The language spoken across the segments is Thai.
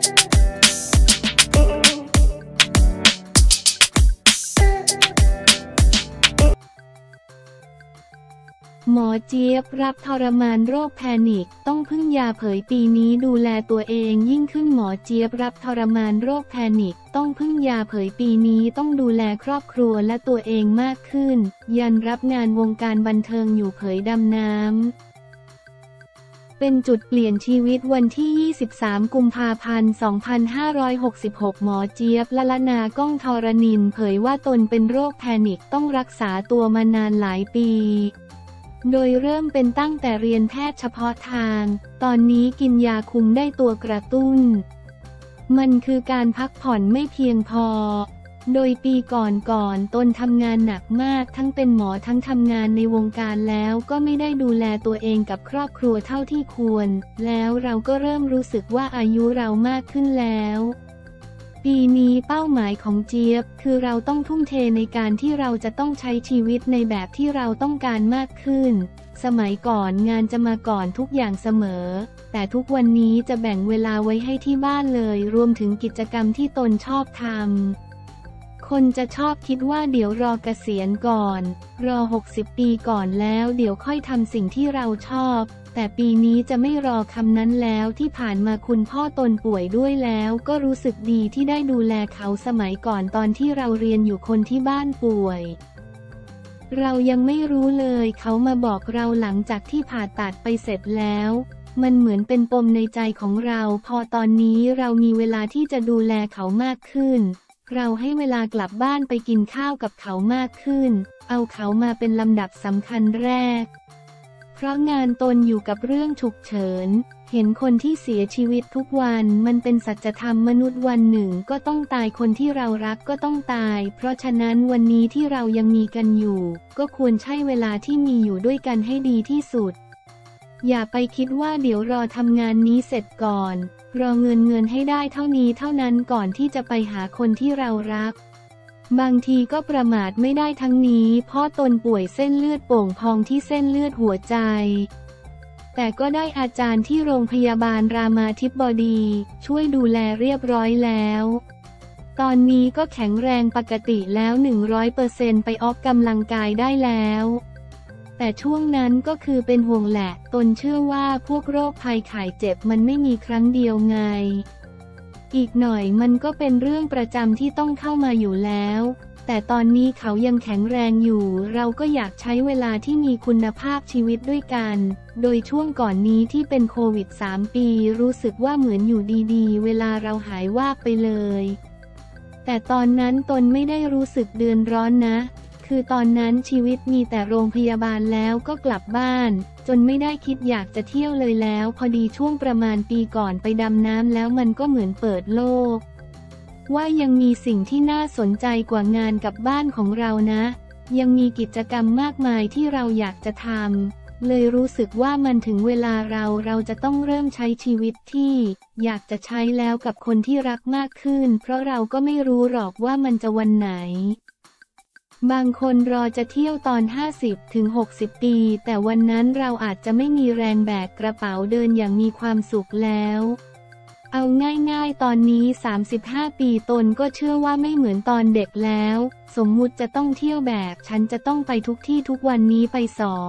หมอเจี๊ยบรับทรมานโรคแพนิคต้องพึ่งยาเผยปีนี้ดูแลตัวเองยิ่งขึ้นหมอเจี๊ยบรับทรมานโรคแพนิคต้องพึ่งยาเผยปีนี้ต้องดูแลครอบครัวและตัวเองมากขึ้นยันรับงานวงการบันเทิงอยู่เผยดำน้ำเป็นจุดเปลี่ยนชีวิตวันที่ 23 กุมภาพันธ์ 2566 หมอเจี๊ยบ ละนา ก้องธรณินทร์เผยว่าตนเป็นโรคแพนิคต้องรักษาตัวมานานหลายปีโดยเริ่มเป็นตั้งแต่เรียนแพทย์เฉพาะทางตอนนี้กินยาคุมได้ตัวกระตุ้นมันคือการพักผ่อนไม่เพียงพอโดยปีก่อนตนทำงานหนักมากทั้งเป็นหมอทั้งทำงานในวงการแล้วก็ไม่ได้ดูแลตัวเองกับครอบครัวเท่าที่ควรแล้วเราก็เริ่มรู้สึกว่าอายุเรามากขึ้นแล้วปีนี้เป้าหมายของเจี๊ยบคือเราต้องทุ่มเทในการที่เราจะต้องใช้ชีวิตในแบบที่เราต้องการมากขึ้นสมัยก่อนงานจะมาก่อนทุกอย่างเสมอแต่ทุกวันนี้จะแบ่งเวลาไว้ให้ที่บ้านเลยรวมถึงกิจกรรมที่ตนชอบทำคนจะชอบคิดว่าเดี๋ยวรอเกษียณก่อนรอ60 ปีก่อนแล้วเดี๋ยวค่อยทำสิ่งที่เราชอบแต่ปีนี้จะไม่รอคำนั้นแล้วที่ผ่านมาคุณพ่อตนป่วยด้วยแล้วก็รู้สึกดีที่ได้ดูแลเขาสมัยก่อนตอนที่เราเรียนอยู่คนที่บ้านป่วยเรายังไม่รู้เลยเขามาบอกเราหลังจากที่ผ่าตัดไปเสร็จแล้วมันเหมือนเป็นปมในใจของเราพอตอนนี้เรามีเวลาที่จะดูแลเขามากขึ้นเราให้เวลากลับบ้านไปกินข้าวกับเขามากขึ้นเอาเขามาเป็นลำดับสำคัญแรกเพราะงานตนอยู่กับเรื่องฉุกเฉินเห็นคนที่เสียชีวิตทุกวันมันเป็นสัจธรรมมนุษย์วันหนึ่งก็ต้องตายคนที่เรารักก็ต้องตายเพราะฉะนั้นวันนี้ที่เรายังมีกันอยู่ก็ควรใช้เวลาที่มีอยู่ด้วยกันให้ดีที่สุดอย่าไปคิดว่าเดี๋ยวรอทำงานนี้เสร็จก่อนรอเงินให้ได้เท่านี้เท่านั้นก่อนที่จะไปหาคนที่เรารักบางทีก็ประมาทไม่ได้ทั้งนี้เพราะตนป่วยเส้นเลือดโป่งพองที่เส้นเลือดหัวใจแต่ก็ได้อาจารย์ที่โรงพยาบาลรามาธิบดีช่วยดูแลเรียบร้อยแล้วตอนนี้ก็แข็งแรงปกติแล้ว 100% ไปออกกำลังกายได้แล้วแต่ช่วงนั้นก็คือเป็นห่วงแหละตนเชื่อว่าพวกโรคภัยไข้เจ็บมันไม่มีครั้งเดียวไงอีกหน่อยมันก็เป็นเรื่องประจำที่ต้องเข้ามาอยู่แล้วแต่ตอนนี้เขายังแข็งแรงอยู่เราก็อยากใช้เวลาที่มีคุณภาพชีวิตด้วยกันโดยช่วงก่อนนี้ที่เป็นโควิด3 ปีรู้สึกว่าเหมือนอยู่ดีๆเวลาเราหายวาบไปเลยแต่ตอนนั้นตนไม่ได้รู้สึกเดือดร้อนนะคือตอนนั้นชีวิตมีแต่โรงพยาบาลแล้วก็กลับบ้านจนไม่ได้คิดอยากจะเที่ยวเลยแล้วพอดีช่วงประมาณปีก่อนไปดำน้ำแล้วมันก็เหมือนเปิดโลกว่ายังมีสิ่งที่น่าสนใจกว่างานกับบ้านของเรานะยังมีกิจกรรมมากมายที่เราอยากจะทำเลยรู้สึกว่ามันถึงเวลาเราจะต้องเริ่มใช้ชีวิตที่อยากจะใช้แล้วกับคนที่รักมากขึ้นเพราะเราก็ไม่รู้หรอกว่ามันจะวันไหนบางคนรอจะเที่ยวตอน 50-60 ปีแต่วันนั้นเราอาจจะไม่มีแรงแบกกระเป๋าเดินอย่างมีความสุขแล้วเอาง่ายๆตอนนี้35 ปีตนก็เชื่อว่าไม่เหมือนตอนเด็กแล้วสมมุติจะต้องเที่ยวแบบฉันจะต้องไปทุกที่ทุกวันนี้ไป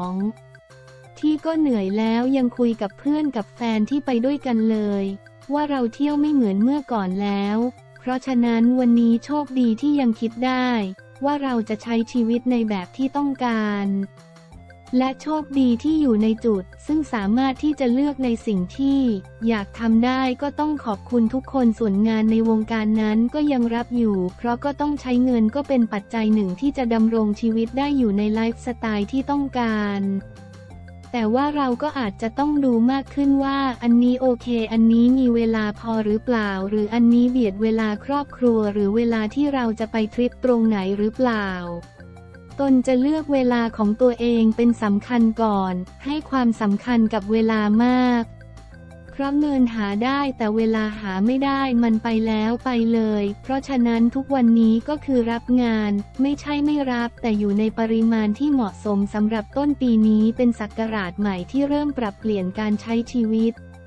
2 ที่ก็เหนื่อยแล้วยังคุยกับเพื่อนกับแฟนที่ไปด้วยกันเลยว่าเราเที่ยวไม่เหมือนเมื่อก่อนแล้วเพราะฉะนั้นวันนี้โชคดีที่ยังคิดได้ว่าเราจะใช้ชีวิตในแบบที่ต้องการและโชคดีที่อยู่ในจุดซึ่งสามารถที่จะเลือกในสิ่งที่อยากทำได้ก็ต้องขอบคุณทุกคนส่วนงานในวงการนั้นก็ยังรับอยู่เพราะก็ต้องใช้เงินก็เป็นปัจจัยหนึ่งที่จะดำรงชีวิตได้อยู่ในไลฟ์สไตล์ที่ต้องการแต่ว่าเราก็อาจจะต้องดูมากขึ้นว่าอันนี้โอเคอันนี้มีเวลาพอหรือเปล่าหรืออันนี้เบียดเวลาครอบครัวหรือเวลาที่เราจะไปทริปตรงไหนหรือเปล่าตนจะเลือกเวลาของตัวเองเป็นสำคัญก่อนให้ความสำคัญกับเวลามากเพราะเงินหาได้แต่เวลาหาไม่ได้มันไปแล้วไปเลยเพราะฉะนั้นทุกวันนี้ก็คือรับงานไม่ใช่ไม่รับแต่อยู่ในปริมาณที่เหมาะสมสำหรับต้นปีนี้เป็นศักราชใหม่ที่เริ่มปรับเปลี่ยนการใช้ชีวิต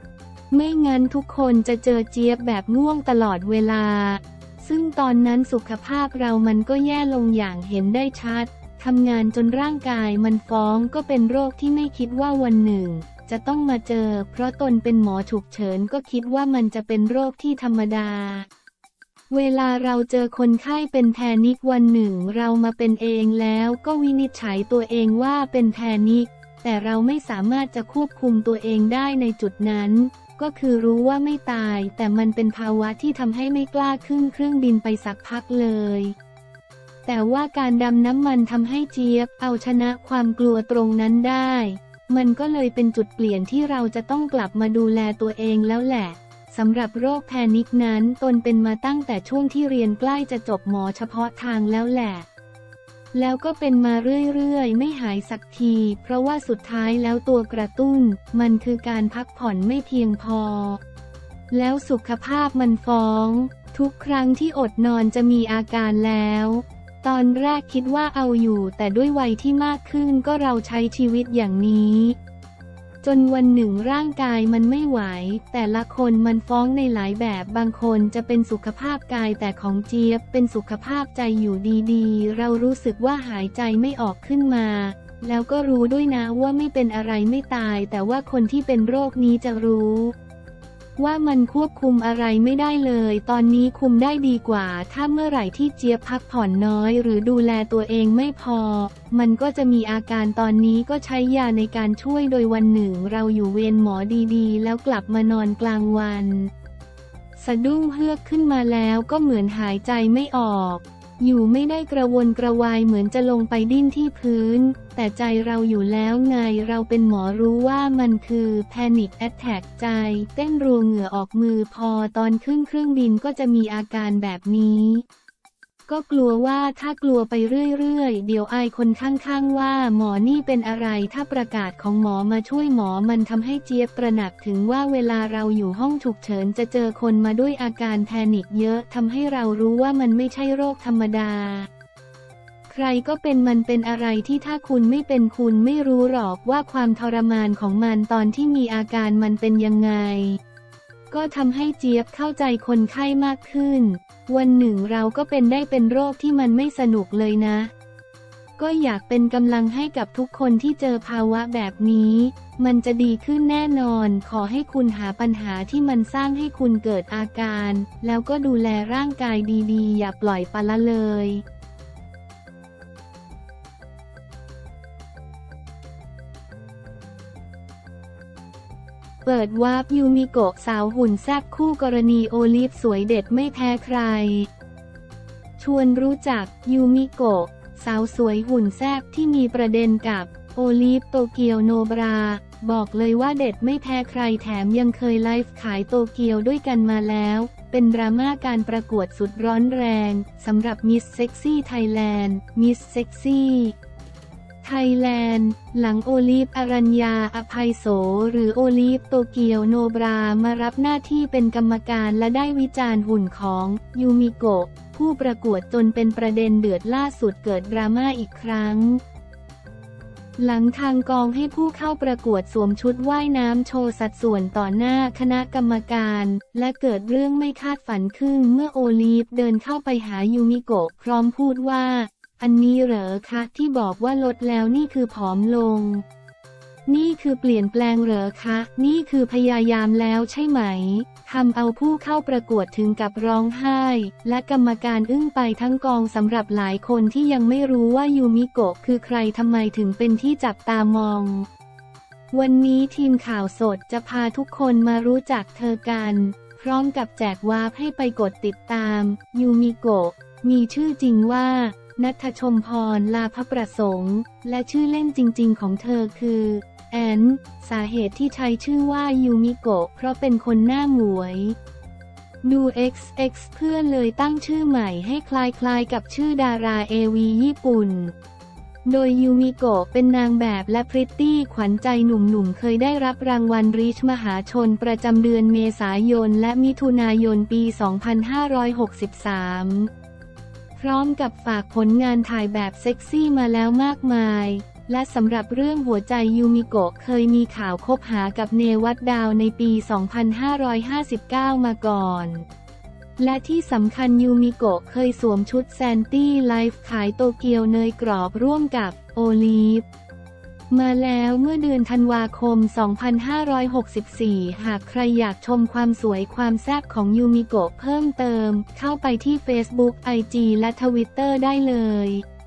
ไม่งั้นทุกคนจะเจอเจี๊ยบแบบง่วงตลอดเวลาซึ่งตอนนั้นสุขภาพเรามันก็แย่ลงอย่างเห็นได้ชัดทำงานจนร่างกายมันฟ้องก็เป็นโรคที่ไม่คิดว่าวันหนึ่งจะต้องมาเจอเพราะตนเป็นหมอฉุกเฉินก็คิดว่ามันจะเป็นโรคที่ธรรมดาเวลาเราเจอคนไข้เป็นแพนิควันหนึ่งเรามาเป็นเองแล้วก็วินิจฉัยตัวเองว่าเป็นแพนิคแต่เราไม่สามารถจะควบคุมตัวเองได้ในจุดนั้นก็คือรู้ว่าไม่ตายแต่มันเป็นภาวะที่ทำให้ไม่กล้าขึ้นเครื่องบินไปสักพักเลยแต่ว่าการดำน้ำมันทำให้เจี๊ยบเอาชนะความกลัวตรงนั้นได้มันก็เลยเป็นจุดเปลี่ยนที่เราจะต้องกลับมาดูแลตัวเองแล้วแหละสำหรับโรคแพนิคนั้นตนเป็นมาตั้งแต่ช่วงที่เรียนใกล้จะจบหมอเฉพาะทางแล้วแหละแล้วก็เป็นมาเรื่อยๆไม่หายสักทีเพราะว่าสุดท้ายแล้วตัวกระตุ้นมันคือการพักผ่อนไม่เพียงพอแล้วสุขภาพมันฟ้องทุกครั้งที่อดนอนจะมีอาการแล้วตอนแรกคิดว่าเอาอยู่แต่ด้วยวัยที่มากขึ้นก็เราใช้ชีวิตอย่างนี้จนวันหนึ่งร่างกายมันไม่ไหวแต่ละคนมันฟ้องในหลายแบบบางคนจะเป็นสุขภาพกายแต่ของเจี๊ยบเป็นสุขภาพใจอยู่ดีๆเรารู้สึกว่าหายใจไม่ออกขึ้นมาแล้วก็รู้ด้วยนะว่าไม่เป็นอะไรไม่ตายแต่ว่าคนที่เป็นโรคนี้จะรู้ว่ามันควบคุมอะไรไม่ได้เลยตอนนี้คุมได้ดีกว่าถ้าเมื่อไหร่ที่เจี๊ยบพักผ่อนน้อยหรือดูแลตัวเองไม่พอมันก็จะมีอาการตอนนี้ก็ใช้ยาในการช่วยโดยวันหนึ่งเราอยู่เวรหมอดีๆแล้วกลับมานอนกลางวันสะดุ้งเฮือกขึ้นมาแล้วก็เหมือนหายใจไม่ออกอยู่ไม่ได้กระวนกระวายเหมือนจะลงไปดิ้นที่พื้นแต่ใจเราอยู่แล้วไงเราเป็นหมอรู้ว่ามันคือ Panic Attack ใจเต้นรัวเหงื่อออกมือพอตอนขึ้นเครื่องบินก็จะมีอาการแบบนี้ก็กลัวว่าถ้ากลัวไปเรื่อยๆเดี๋ยวอายคนข้างๆว่าหมอนี่เป็นอะไรถ้าประกาศของหมอมาช่วยหมอมันทำให้เจี๊ยบตระหนักถึงว่าเวลาเราอยู่ห้องฉุกเฉินจะเจอคนมาด้วยอาการแพนิคเยอะทำให้เรารู้ว่ามันไม่ใช่โรคธรรมดาใครก็เป็นมันเป็นอะไรที่ถ้าคุณไม่เป็นคุณไม่รู้หรอกว่าความทรมานของมันตอนที่มีอาการมันเป็นยังไงก็ทำให้เจี๊ยบเข้าใจคนไข้มากขึ้นวันหนึ่งเราก็เป็นโรคที่มันไม่สนุกเลยนะก็อยากเป็นกำลังให้กับทุกคนที่เจอภาวะแบบนี้มันจะดีขึ้นแน่นอนขอให้คุณหาปัญหาที่มันสร้างให้คุณเกิดอาการแล้วก็ดูแลร่างกายดีๆอย่าปล่อยปละเลยเปิดวาร์ปยูมิโกะสาวหุ่นแซ่บคู่กรณีโอลิฟสวยเด็ดไม่แพ้ใครชวนรู้จักยูมิโกะสาวสวยหุ่นแซ่บที่มีประเด็นกับโอลิฟโตเกียวโนบราบอกเลยว่าเด็ดไม่แพ้ใครแถมยังเคยไลฟ์ขายโตเกียวด้วยกันมาแล้วเป็นดราม่าการประกวดสุดร้อนแรงสำหรับมิสเซ็กซี่ไทยแลนด์มิสเซ็กซี่ไทยแลนด์หลังโอลิฟอรัญญาอภัยโสหรือโอลิฟโตเกียวโนบรามารับหน้าที่เป็นกรรมการและได้วิจารณ์หุ่นของยูมิโกะผู้ประกวดจนเป็นประเด็นเดือดล่าสุดเกิดดราม่าอีกครั้งหลังทางกองให้ผู้เข้าประกวดสวมชุดว่ายน้ำโชว์สัดส่วนต่อหน้าคณะกรรมการและเกิดเรื่องไม่คาดฝันขึ้นเมื่อโอลิฟเดินเข้าไปหายูมิโกะพร้อมพูดว่าอันนี้เหรอคะที่บอกว่าลดแล้วนี่คือผอมลงนี่คือเปลี่ยนแปลงเหรอคะนี่คือพยายามแล้วใช่ไหมทำเอาผู้เข้าประกวดถึงกับร้องไห้และกรรมการอึ้งไปทั้งกองสำหรับหลายคนที่ยังไม่รู้ว่ายูมิโกะคือใครทำไมถึงเป็นที่จับตามองวันนี้ทีมข่าวสดจะพาทุกคนมารู้จักเธอกันพร้อมกับแจกวาร์ปให้ไปกดติดตามยูมิโกะมีชื่อจริงว่าณัฐชมพร ลาภประสงค์และชื่อเล่นจริงๆของเธอคือแอนสาเหตุที่ใช้ชื่อว่ายูมิโกะเพราะเป็นคนหน้าหมวยดู XX เพื่อนเลยตั้งชื่อใหม่ให้คล้ายๆกับชื่อดาราAVญี่ปุ่นโดยยูมิโกะเป็นนางแบบและพริตตี้ขวัญใจหนุ่มๆเคยได้รับรางวัลริชมหาชนประจำเดือนเมษายนและมิถุนายนปี 2563พร้อมกับฝากผลงานถ่ายแบบเซ็กซี่มาแล้วมากมายและสำหรับเรื่องหัวใจยูมิโกะเคยมีข่าวคบหากับเนวัตดาวในปี 2559 มาก่อนและที่สำคัญยูมิโกะเคยสวมชุดแซนตี้ไลฟ์ขายโตเกียวเนยกรอบร่วมกับโอลีฟมาแล้วเมื่อเดือนธันวาคม 2564 หากใครอยากชมความสวยความแซ่บของยูมิโกะเพิ่มเติมเข้าไปที่ Facebook IG และ Twitter ได้เลย